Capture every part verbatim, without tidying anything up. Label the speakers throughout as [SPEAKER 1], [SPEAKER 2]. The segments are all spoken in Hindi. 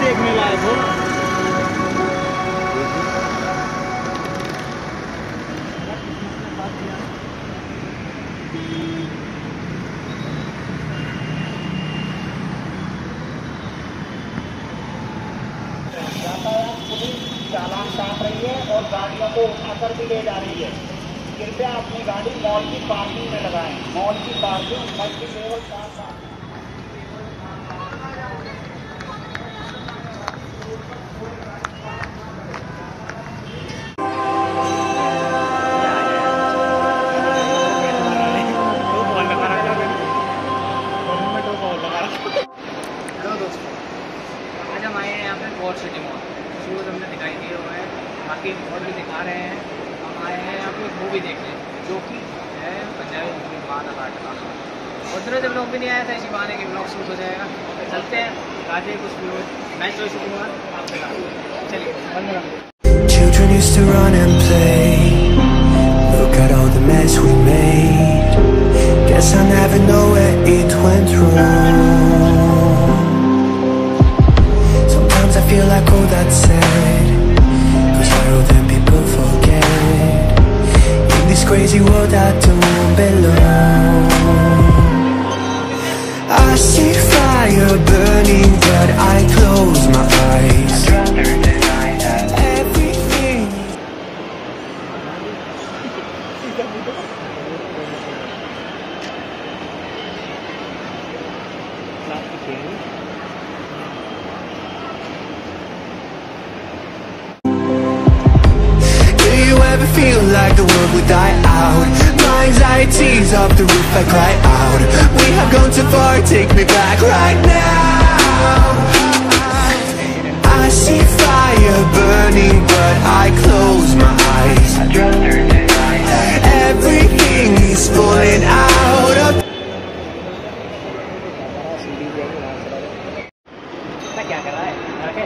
[SPEAKER 1] देखने लायक हो।
[SPEAKER 2] चालान काट रही है और गाड़ियों को उठाकर भी ले जा रही है। कृपया अपनी गाड़ी मॉल की पार्किंग में लगाएं। मॉल की पार्किंग मल्टी लेवल साथ साथ
[SPEAKER 3] आज हम आए हैं यहाँ पे गौर सिटी मॉल। शूज़ हमने दिखाई दिए हुए हैं, बाकी और भी दिखा रहे हैं। हम आए हैं यहाँ पे एक मूवी देखने जो कि है पंजाबी मूवी मादा काट का। और दूसरे जब लोग भी नहीं आया था, इसी बहाने के ब्लॉग शूट हो जाएगा। तो चलते हैं गाजे कुछ व्यूअर्स। मैं जो शुक्र आपसे चलिए बंद।
[SPEAKER 4] Children used to run and play. Look at all the mess we made. Guess I never know where it went wrong. Sometimes I feel like all that's sad, 'cause I know that people forget. In this crazy world I don't belong. I see fire burning but I close my eyes. Feel like the world would die out. My anxieties off the roof, I cry out. We have gone too far, take me back right now. I see fire burning but I close my eyes. Everything is falling out of.
[SPEAKER 3] क्या कर रहा है?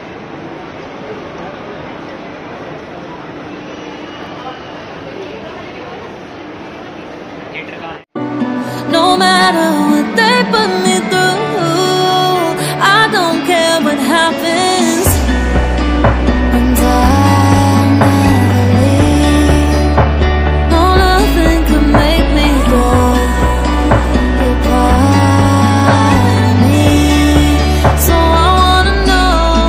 [SPEAKER 5] No matter what they put me through, I don't care what happens, and I'll never leave. No, nothing could make me go. You're part of me, so I wanna know.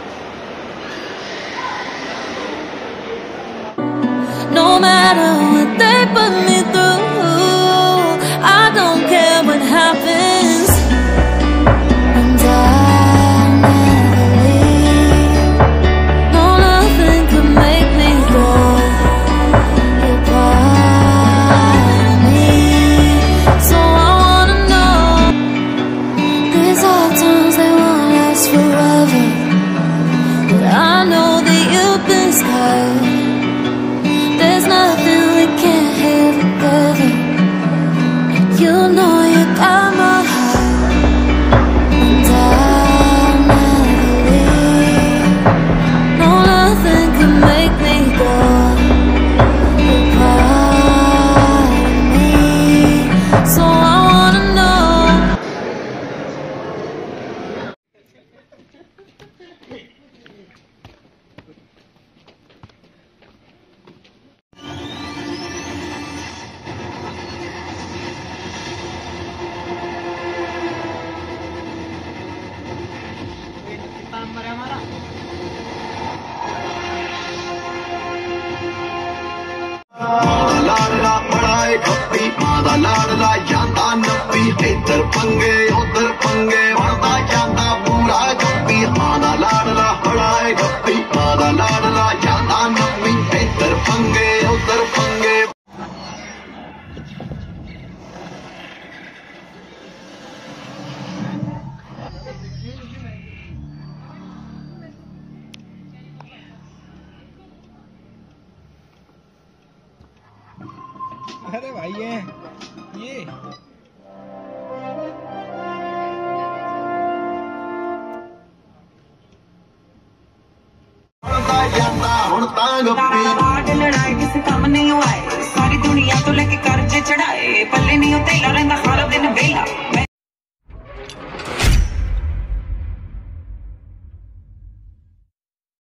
[SPEAKER 5] No matter what they put me through, I don't care what happens, and I'll never leave. No, nothing could make me go. You're part of me, so I wanna know. These hard times, they won't last forever, but I know that you've been scarred. There's nothing we can't have together. You know you got my heart, and I'll never leave. No, nothing can make me go. You're part of me, so I wanna know.
[SPEAKER 3] Number है हमारा।
[SPEAKER 6] लाडला बड़ाए खप्पी मादा लाडला जाता नप्पी इधर पंगे उधर पंगे बढ़ता जाता पूरा गप्पी मादा लाडला बड़ाए खप्पी मादा लाडला जाता नप्पी इधर पंगे उधर पंगे।
[SPEAKER 1] अरे भाई ये ये
[SPEAKER 7] लड़ाई किसी काम नहीं आए, सारी दुनिया तो लेके कर्जे चढ़ाए, पल्ले नहीं होते लड़ेंदा हर दिन बेला।